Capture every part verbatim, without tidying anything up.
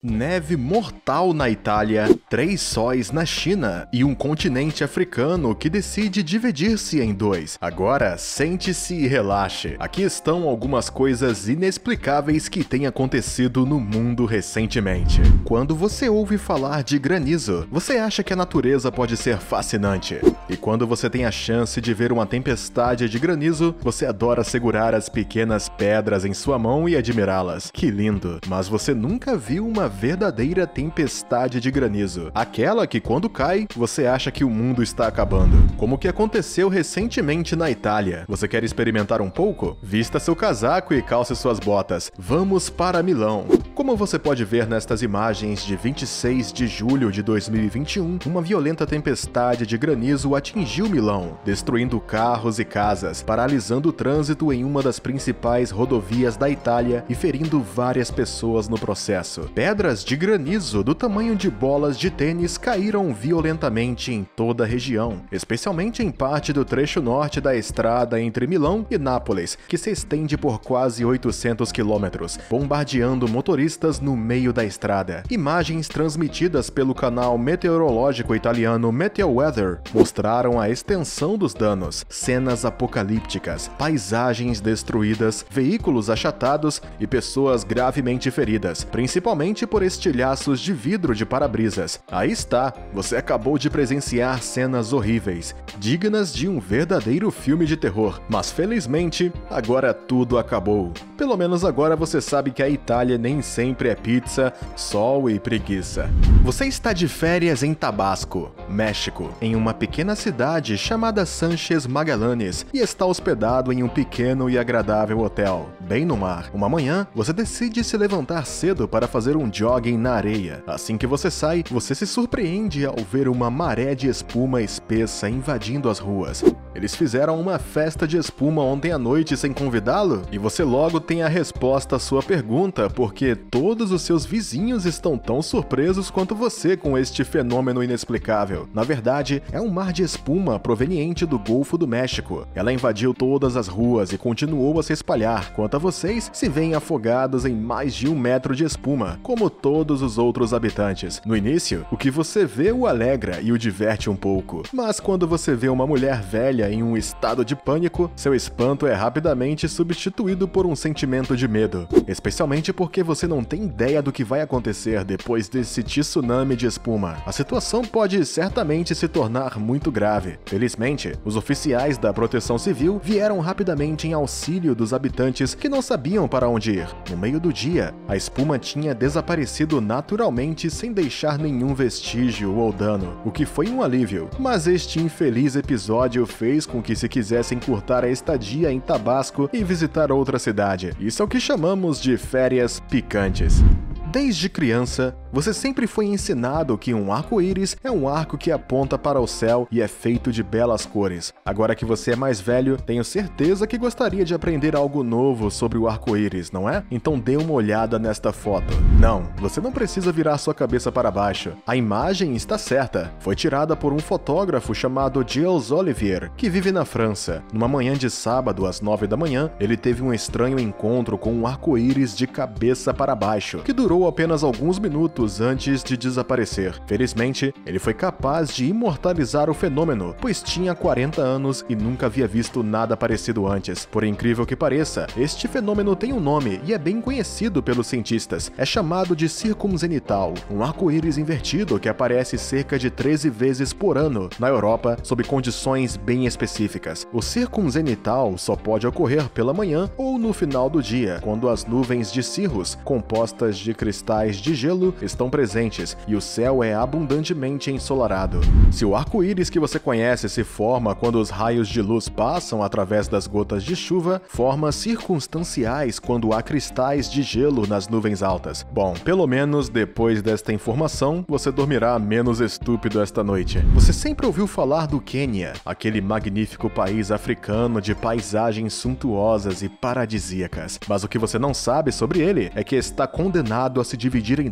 Neve mortal na Itália, três sóis na China e um continente africano que decide dividir-se em dois. Agora, sente-se e relaxe. Aqui estão algumas coisas inexplicáveis que têm acontecido no mundo recentemente. Quando você ouve falar de granizo, você acha que a natureza pode ser fascinante. E quando você tem a chance de ver uma tempestade de granizo, você adora segurar as pequenas pedras em sua mão e admirá-las. Que lindo! Mas você nunca viu uma verdadeira tempestade de granizo. Aquela que, quando cai, você acha que o mundo está acabando. Como o que aconteceu recentemente na Itália. Você quer experimentar um pouco? Vista seu casaco e calce suas botas. Vamos para Milão. Como você pode ver nestas imagens de vinte e seis de julho de dois mil e vinte e um, uma violenta tempestade de granizo atingiu Milão, destruindo carros e casas, paralisando o trânsito em uma das principais rodovias da Itália e ferindo várias pessoas no processo. Pedras de granizo do tamanho de bolas de tênis caíram violentamente em toda a região, especialmente em parte do trecho norte da estrada entre Milão e Nápoles, que se estende por quase oitocentos quilômetros, bombardeando motoristas no meio da estrada. Imagens transmitidas pelo canal meteorológico italiano Meteoweather mostraram a extensão dos danos, cenas apocalípticas, paisagens destruídas, veículos achatados e pessoas gravemente feridas, principalmente por estilhaços de vidro de para-brisas. Aí está, você acabou de presenciar cenas horríveis, dignas de um verdadeiro filme de terror. Mas felizmente, agora tudo acabou. Pelo menos agora você sabe que a Itália nem sempre é pizza, sol e preguiça. Você está de férias em Tabasco, México, em uma pequena cidade chamada Sánchez Magallanes e está hospedado em um pequeno e agradável hotel, bem no mar. Uma manhã, você decide se levantar cedo para fazer um jogging na areia. Assim que você sai, você se surpreende ao ver uma maré de espuma espessa invadindo as ruas. Eles fizeram uma festa de espuma ontem à noite sem convidá-lo? E você logo tem a resposta à sua pergunta, porque todos os seus vizinhos estão tão surpresos quanto você com este fenômeno inexplicável. Na verdade, é um mar de espuma proveniente do Golfo do México. Ela invadiu todas as ruas e continuou a se espalhar, enquanto vocês se veem afogados em mais de um metro de espuma, como todos os outros habitantes. No início, o que você vê o alegra e o diverte um pouco. Mas quando você vê uma mulher velha em um estado de pânico, seu espanto é rapidamente substituído por um sentimento de medo, especialmente porque você não tem ideia do que vai acontecer depois desse tsunami de espuma. A situação pode certamente se tornar muito grave. Felizmente, os oficiais da Proteção Civil vieram rapidamente em auxílio dos habitantes que não sabiam para onde ir. No meio do dia, a espuma tinha desaparecido naturalmente sem deixar nenhum vestígio ou dano, o que foi um alívio. Mas este infeliz episódio fez com que se quisesse encurtar a estadia em Tabasco e visitar outra cidade. Isso é o que chamamos de férias picantes. Desde criança, você sempre foi ensinado que um arco-íris é um arco que aponta para o céu e é feito de belas cores. Agora que você é mais velho, tenho certeza que gostaria de aprender algo novo sobre o arco-íris, não é? Então dê uma olhada nesta foto. Não, você não precisa virar sua cabeça para baixo. A imagem está certa. Foi tirada por um fotógrafo chamado Gilles Olivier, que vive na França. Numa manhã de sábado, às nove da manhã, ele teve um estranho encontro com um arco-íris de cabeça para baixo, que durou apenas alguns minutos antes de desaparecer. Felizmente, ele foi capaz de imortalizar o fenômeno, pois tinha quarenta anos e nunca havia visto nada parecido antes. Por incrível que pareça, este fenômeno tem um nome e é bem conhecido pelos cientistas. É chamado de circunzenital, um arco-íris invertido que aparece cerca de treze vezes por ano na Europa, sob condições bem específicas. O circunzenital só pode ocorrer pela manhã ou no final do dia, quando as nuvens de cirrus, compostas de cristais de gelo, estão presentes e o céu é abundantemente ensolarado. Se o arco-íris que você conhece se forma quando os raios de luz passam através das gotas de chuva, formas circunstanciais quando há cristais de gelo nas nuvens altas. Bom, pelo menos depois desta informação, você dormirá menos estúpido esta noite. Você sempre ouviu falar do Quênia, aquele magnífico país africano de paisagens suntuosas e paradisíacas. Mas o que você não sabe sobre ele é que está condenado a se dividir em dois,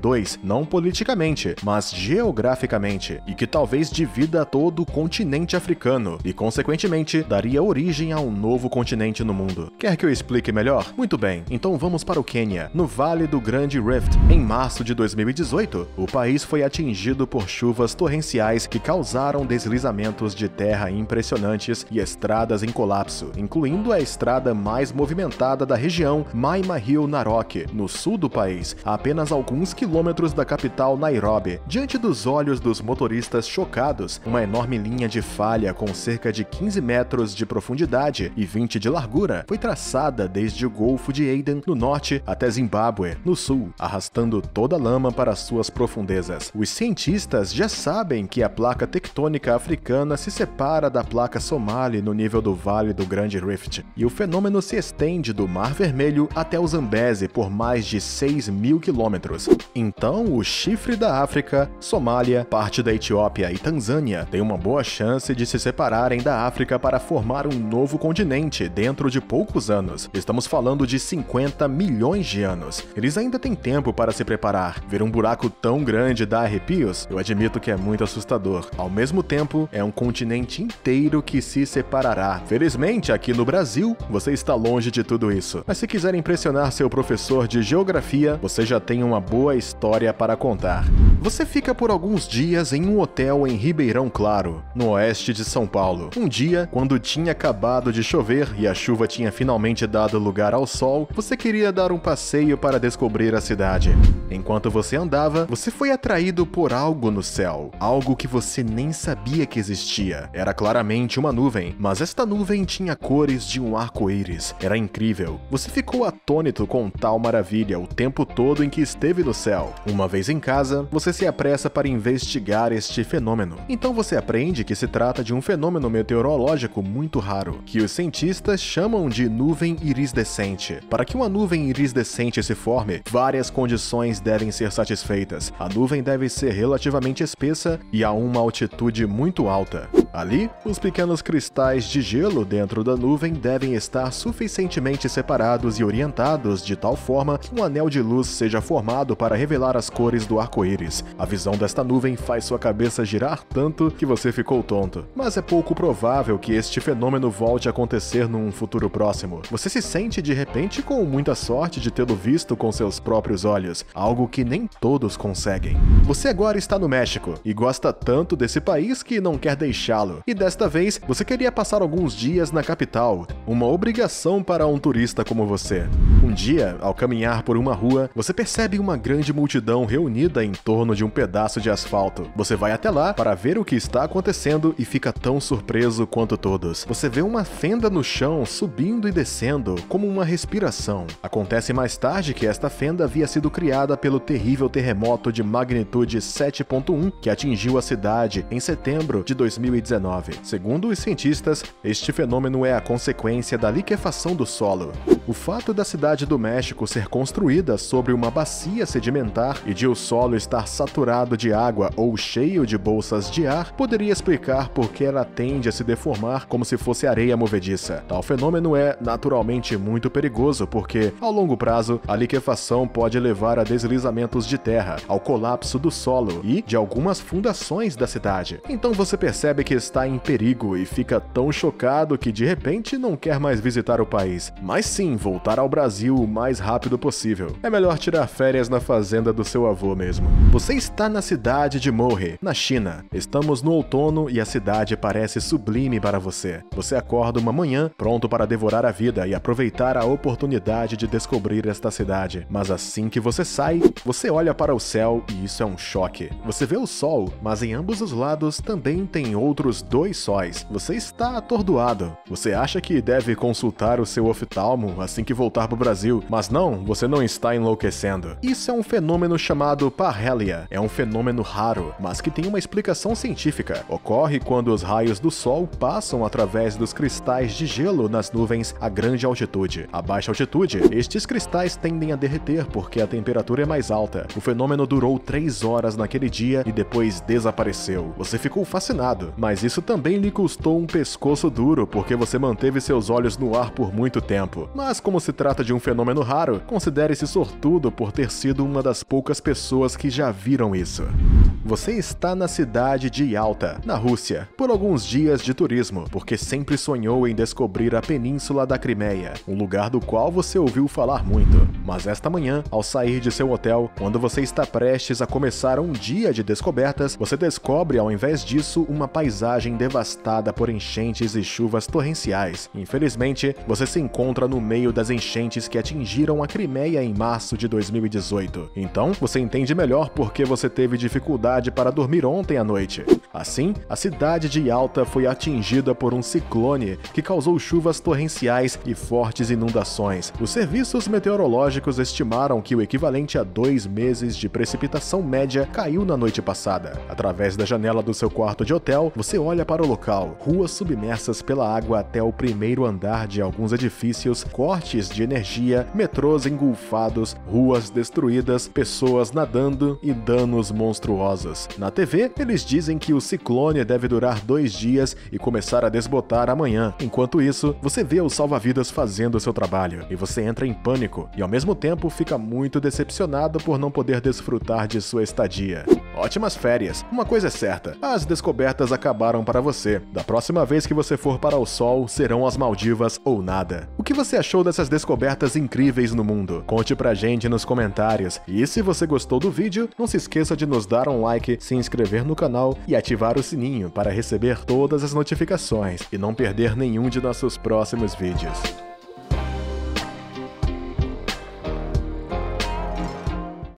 não politicamente, mas geograficamente, e que talvez divida todo o continente africano e, consequentemente, daria origem a um novo continente no mundo. Quer que eu explique melhor? Muito bem, então vamos para o Quênia. No Vale do Grande Rift, em março de dois mil e dezoito, o país foi atingido por chuvas torrenciais que causaram deslizamentos de terra impressionantes e estradas em colapso, incluindo a estrada mais movimentada da região, Mai Mahiu Narok, no sul do país, a apenas alguns quilômetros da capital Nairobi. Diante dos olhos dos motoristas chocados, uma enorme linha de falha com cerca de quinze metros de profundidade e vinte de largura foi traçada desde o Golfo de Aden, no norte, até Zimbábue, no sul, arrastando toda a lama para suas profundezas. Os cientistas já sabem que a placa tectônica africana se separa da placa somali no nível do Vale do Grande Rift, e o fenômeno se estende do Mar Vermelho até o Zambeze por mais de seis mil quilômetros. Então, o chifre da África, Somália, parte da Etiópia e Tanzânia têm uma boa chance de se separarem da África para formar um novo continente dentro de poucos anos. Estamos falando de cinquenta milhões de anos. Eles ainda têm tempo para se preparar. Ver um buraco tão grande dá arrepios? Eu admito que é muito assustador. Ao mesmo tempo, é um continente inteiro que se separará. Felizmente, aqui no Brasil, você está longe de tudo isso. Mas se quiser impressionar seu professor de geografia, você já tem uma boa história para contar. Você fica por alguns dias em um hotel em Ribeirão Claro, no oeste de São Paulo. Um dia, quando tinha acabado de chover e a chuva tinha finalmente dado lugar ao sol, você queria dar um passeio para descobrir a cidade. Enquanto você andava, você foi atraído por algo no céu, algo que você nem sabia que existia. Era claramente uma nuvem, mas esta nuvem tinha cores de um arco-íris. Era incrível. Você ficou atônito com tal maravilha o tempo todo em que esteve no céu. Uma vez em casa, você se apressa para investigar este fenômeno. Então você aprende que se trata de um fenômeno meteorológico muito raro, que os cientistas chamam de nuvem irisdescente. Para que uma nuvem irisdescente se forme, várias condições devem ser satisfeitas. A nuvem deve ser relativamente espessa e a uma altitude muito alta. Ali, os pequenos cristais de gelo dentro da nuvem devem estar suficientemente separados e orientados de tal forma que um anel de luz seja formado para revelar as cores do arco-íris. A visão desta nuvem faz sua cabeça girar tanto que você ficou tonto. Mas é pouco provável que este fenômeno volte a acontecer num futuro próximo. Você se sente de repente com muita sorte de tê-lo visto com seus próprios olhos, algo que nem todos conseguem. Você agora está no México e gosta tanto desse país que não quer deixá-lo. E desta vez, você queria passar alguns dias na capital, uma obrigação para um turista como você. Um dia, ao caminhar por uma rua, você percebe uma grande multidão reunida em torno de um pedaço de asfalto. Você vai até lá para ver o que está acontecendo e fica tão surpreso quanto todos. Você vê uma fenda no chão subindo e descendo, como uma respiração. Acontece mais tarde que esta fenda havia sido criada pelo terrível terremoto de magnitude sete ponto um que atingiu a cidade em setembro de dois mil e dezenove. Segundo os cientistas, este fenômeno é a consequência da liquefação do solo. O fato da cidade do México ser construída sobre uma bacia sedimentar e de o solo estar saturado de água ou cheio de bolsas de ar poderia explicar por que ela tende a se deformar como se fosse areia movediça. Tal fenômeno é, naturalmente, muito perigoso porque, ao longo prazo, a liquefação pode levar a deslizamentos de terra, ao colapso do solo e de algumas fundações da cidade. Então você percebe que está em perigo e fica tão chocado que de repente não quer mais visitar o país, mas sim voltar ao Brasil o mais rápido possível. É melhor tirar férias na fazenda do seu avô mesmo. Você está na cidade de Mohe, na China. Estamos no outono e a cidade parece sublime para você. Você acorda uma manhã pronto para devorar a vida e aproveitar a oportunidade de descobrir esta cidade. Mas assim que você sai, você olha para o céu e isso é um choque. Você vê o sol, mas em ambos os lados também tem outros dois sóis. Você está atordoado. Você acha que deve consultar o seu oftalmo assim que voltar para o Brasil, mas não, você não está enlouquecendo. Isso é um fenômeno chamado parhélia. É um fenômeno raro, mas que tem uma explicação científica. Ocorre quando os raios do sol passam através dos cristais de gelo nas nuvens a grande altitude. A baixa altitude, estes cristais tendem a derreter porque a temperatura é mais alta. O fenômeno durou três horas naquele dia e depois desapareceu. Você ficou fascinado, mas isso também lhe custou um pescoço duro porque você manteve seus olhos no ar por muito tempo. Mas como se trata de um fenômeno fenômeno raro, considere-se sortudo por ter sido uma das poucas pessoas que já viram isso. Você está na cidade de Yalta, na Rússia, por alguns dias de turismo, porque sempre sonhou em descobrir a Península da Crimeia, um lugar do qual você ouviu falar muito. Mas esta manhã, ao sair de seu hotel, quando você está prestes a começar um dia de descobertas, você descobre, ao invés disso, uma paisagem devastada por enchentes e chuvas torrenciais. Infelizmente, você se encontra no meio das enchentes que atingiram a Crimeia em março de dois mil e dezoito. Então, você entende melhor por que você teve dificuldade para dormir ontem à noite. Assim, a cidade de Yalta foi atingida por um ciclone que causou chuvas torrenciais e fortes inundações. Os serviços meteorológicos estimaram que o equivalente a dois meses de precipitação média caiu na noite passada. Através da janela do seu quarto de hotel, você olha para o local: ruas submersas pela água até o primeiro andar de alguns edifícios, cortes de energia, metrôs engolfados, ruas destruídas, pessoas nadando e danos monstruosos. Na T V, eles dizem que o ciclone deve durar dois dias e começar a desbotar amanhã. Enquanto isso, você vê os salva-vidas fazendo o seu trabalho, e você entra em pânico, e ao mesmo tempo fica muito decepcionado por não poder desfrutar de sua estadia. Ótimas férias. Uma coisa é certa, as descobertas acabaram para você. Da próxima vez que você for para o sol, serão as Maldivas ou nada. O que você achou dessas descobertas incríveis no mundo? Conte pra gente nos comentários. E se você gostou do vídeo, não se esqueça de nos dar um like, se inscrever no canal e ativar o sininho para receber todas as notificações e não perder nenhum de nossos próximos vídeos.